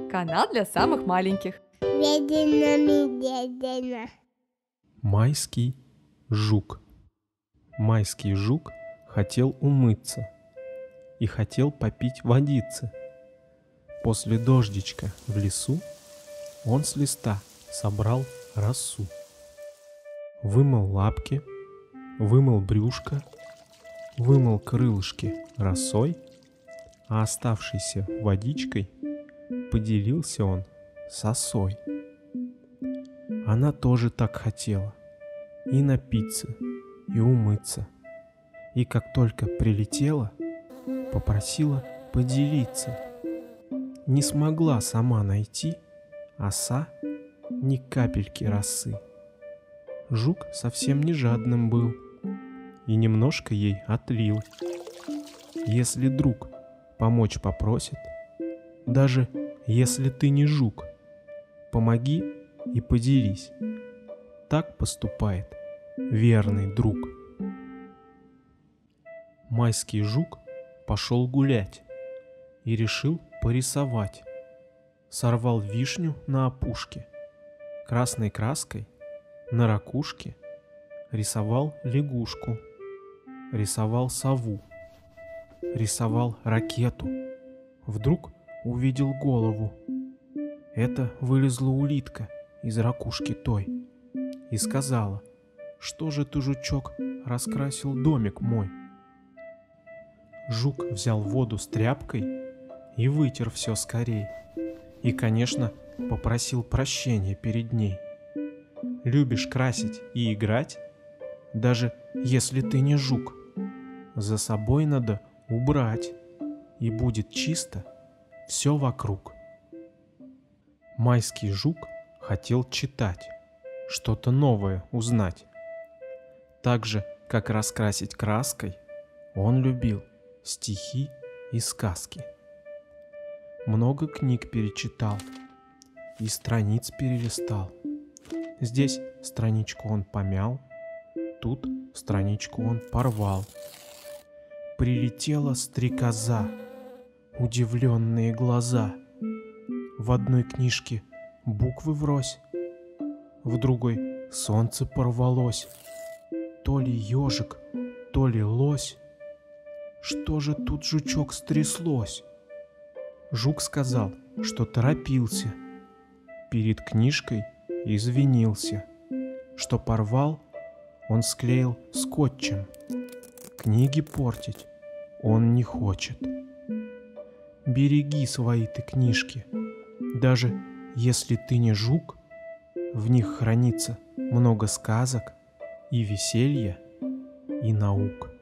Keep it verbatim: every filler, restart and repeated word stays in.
Канал для самых маленьких. Медленно-медленно. Майский жук. Майский жук хотел умыться и хотел попить водицы. После дождичка в лесу он с листа собрал росу. Вымыл лапки, вымыл брюшко, вымыл крылышки росой, а оставшейся водичкой поделился он с осой. Она тоже так хотела и напиться, и умыться. И как только прилетела, попросила поделиться. Не смогла сама найти оса ни капельки росы. Жук совсем не жадным был и немножко ей отлил. Если друг помочь попросит, даже если ты не жук, помоги и поделись. Так поступает верный друг. Майский жук пошел гулять и решил порисовать. Сорвал вишню на опушке, красной краской на ракушке рисовал лягушку, рисовал сову, рисовал ракету. Вдруг увидел голову. Это вылезла улитка из ракушки той и сказала: «Что же ты, жучок, раскрасил домик мой?» Жук взял воду с тряпкой и вытер все скорей. И, конечно, попросил прощения перед ней. Любишь красить и играть, даже если ты не жук, за собой надо убрать, и будет чисто все вокруг. Майский жук хотел читать, что-то новое узнать. Так же, как раскрасить краской, он любил стихи и сказки. Много книг перечитал и страниц перелистал. Здесь страничку он помял, тут страничку он порвал. Прилетела стрекоза, удивленные глаза. В одной книжке буквы врозь, в другой солнце порвалось. То ли ежик, то ли лось. Что же тут, жучок, стряслось? Жук сказал, что торопился, перед книжкой извинился, что порвал он склеил скотчем. Книги портить он не хочет. Береги свои ты книжки, даже если ты не жук, в них хранится много сказок и веселья, и наук.